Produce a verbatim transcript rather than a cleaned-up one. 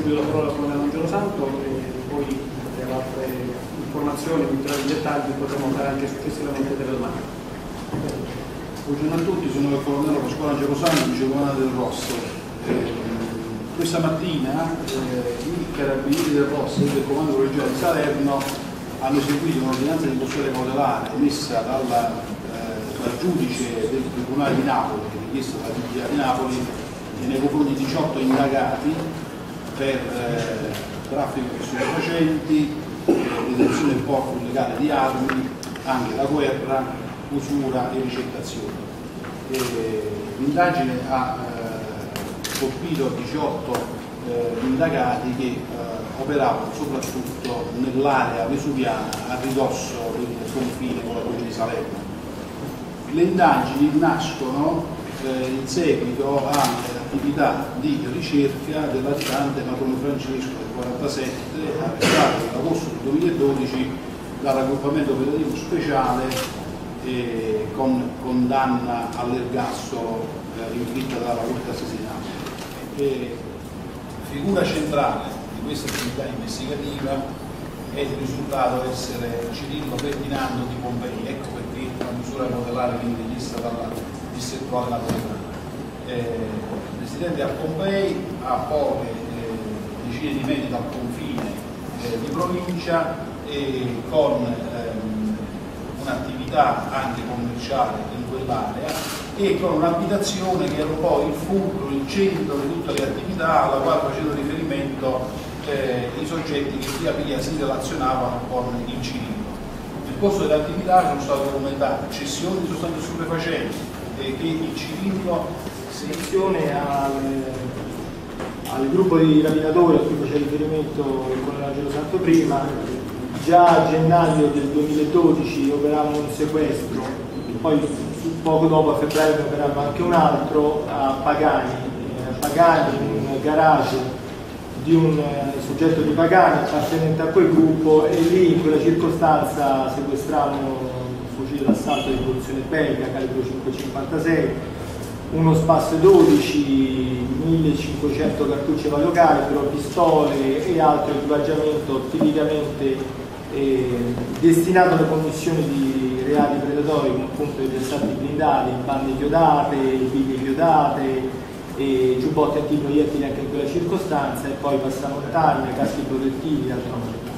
subito la parola al colonnello Angelo Santo e poi per altre informazioni, ulteriori dettagli potremo fare anche successivamente delle domande. Buongiorno a tutti, sono il colonnello Pasquale Angelo Santo, vicecolonnello del R O S. Eh, questa mattina eh, i carabinieri del R O S e del Comando Provinciale di Salerno hanno eseguito un'ordinanza di custodia cautelare emessa dalla, eh, dal giudice del Tribunale di Napoli, richiesta dalla Giudice di Napoli, nei confronti di diciotto indagati per eh, traffico di stupefacenti, eh, detenzione e porto illegale di armi, anche la guerra, usura e ricettazione. L'indagine ha eh, colpito diciotto eh, indagati che eh, operavano soprattutto nell'area vesuviana a ridosso del confine con la provincia di Salerno. Le indagini nascono eh, in seguito alle attività di ricerca del latitante Mattone Francesco del quarantasette, arrestato nell'agosto del duemiladodici dal raggruppamento operativo speciale eh, con condanna all'ergastolo eh, inflitta dalla Corte Assessinale. Eh, figura centrale di questa attività investigativa è il risultato essere Cirillo Ferdinando di Pompei, ecco perché la misura cautelare viene richiesta dalla distrettuale napoletana. Eh, residente a Pompei, a poche eh, decine di metri dal confine eh, di provincia e con ehm, un'attività anche commerciale in quell'area e con un'abitazione che era un po' il fulcro, il centro di tutte le attività alla quale facevano riferimento eh, i soggetti che via via si relazionavano con il Cirillo. Nel corso delle attività sono state documentate cessioni di sostanze stupefacenti e che il Cirillo selezione al, al gruppo di rapinatori a cui faceva riferimento il colonnello Angelo Santo prima. Già a gennaio del duemiladodici operavamo un sequestro, poi poco dopo a febbraio ne operavamo anche un altro a Pagani, a Pagani in un garage di un soggetto di Pagani appartenente a quel gruppo, e lì in quella circostanza sequestravamo un fucile d'assalto di produzione belga calibro cinquecentocinquantasei, uno Spas dodici, millecinquecento cartucce variocalibro, pistole e altro equipaggiamento tipicamente eh, destinato alla commissione di reati predatori, come appunto i bersaglio blindati, bande chiodate, biglie chiodate, e giubbotti antiproiettili anche in quella circostanza, e poi passamontagne, caschi protettivi e altre cose.